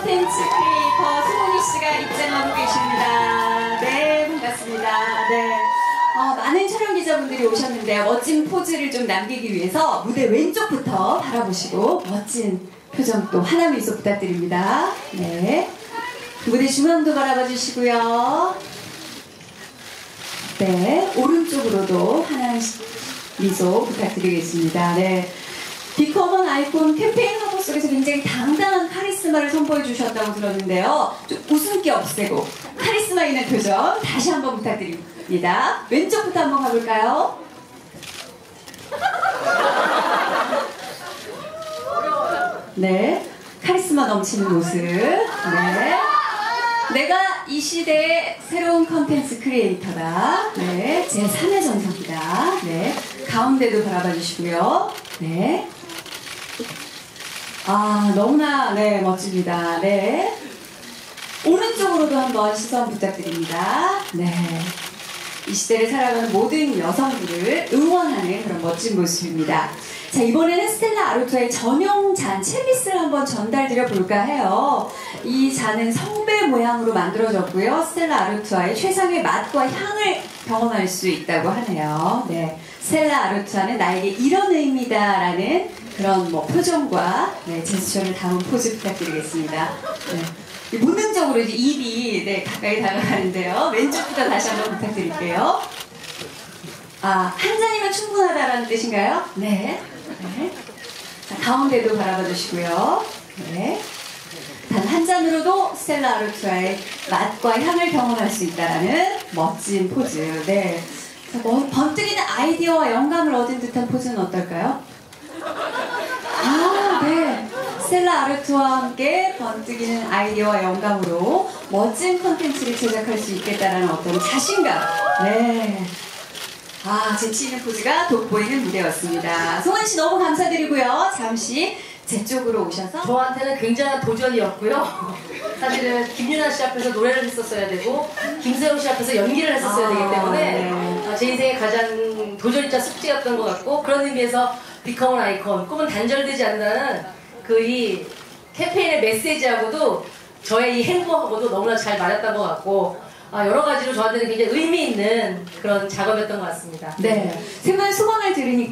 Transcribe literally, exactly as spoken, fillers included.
컨텐츠 크리에이터 송은희 씨가 입장하고 계십니다. 네, 반갑습니다. 네. 어, 많은 촬영 기자분들이 오셨는데 멋진 포즈를 좀 남기기 위해서 무대 왼쪽부터 바라보시고 멋진 표정 또 하나 미소 부탁드립니다. 네. 무대 중앙도 바라봐 주시고요. 네, 오른쪽으로도 하나 미소 부탁드리겠습니다. 네. 비커먼 아이콘 캠페인 화보 속에서 굉장히 당당한 카리스마를 선보여 주셨다고 들었는데요. 좀 웃음기 없애고 카리스마 있는 표정 다시 한번 부탁드립니다. 왼쪽부터 한번 가볼까요? 네, 카리스마 넘치는 모습. 네, 내가 이 시대의 새로운 컨텐츠 크리에이터다. 네, 제삼 회 정상입니다. 네, 가운데도 바라봐 주시고요. 네. 아, 너무나, 네, 멋집니다. 네. 오른쪽으로도 한번 시선 부탁드립니다. 네. 이 시대를 살아가는 모든 여성들을 응원하는 그런 멋진 모습입니다. 자, 이번에는 스텔라 아루투아의 전용 잔, 첼리스를 한번 전달드려 볼까 해요. 이 잔은 성배 모양으로 만들어졌고요. 스텔라 아루투아의 최상의 맛과 향을 경험할 수 있다고 하네요. 네. 스텔라 아루투아는 나에게 이런 의미다라는 그런 뭐 표정과 네, 제스처를 담은 포즈 부탁드리겠습니다. 네. 본능적으로 이제 입이 네, 가까이 다가가는데요. 왼쪽부터 다시 한번 부탁드릴게요. 아, 한 잔이면 충분하다라는 뜻인가요? 네. 네. 자, 가운데도 바라봐 주시고요. 네. 단 한 잔으로도 스텔라 아루투아의 맛과 향을 경험할 수 있다라는 멋진 포즈. 네. 자, 뭐, 번뜩이는 아이디어와 영감을 얻은 듯한 포즈는 어떨까요? 아, 네. 스텔라 아루투아와 함께 번뜩이는 아이디어와 영감으로 멋진 콘텐츠를 제작할 수 있겠다라는 어떤 자신감. 네. 아, 재치 있는 포즈가 돋보이는 무대였습니다. 송은 씨 너무 감사드리고요. 잠시 제 쪽으로 오셔서 저한테는 굉장한 도전이었고요. 사실은 김윤아 씨 앞에서 노래를 했었어야 되고 김세호 씨 앞에서 연기를 했었어야 아, 되기 때문에 네. 제 인생의 가장 도전이자 숙제였던 것 같고, 그런 의미에서 비커먼 아이콘, 꿈은 단절되지 않는다는 그 이 캠페인의 메시지하고도 저의 이 행보하고도 너무나 잘 맞았던 것 같고, 아, 여러 가지로 저한테는 굉장히 의미 있는 그런 작업이었던 것 같습니다. 네, 세 분 소감을 들으니까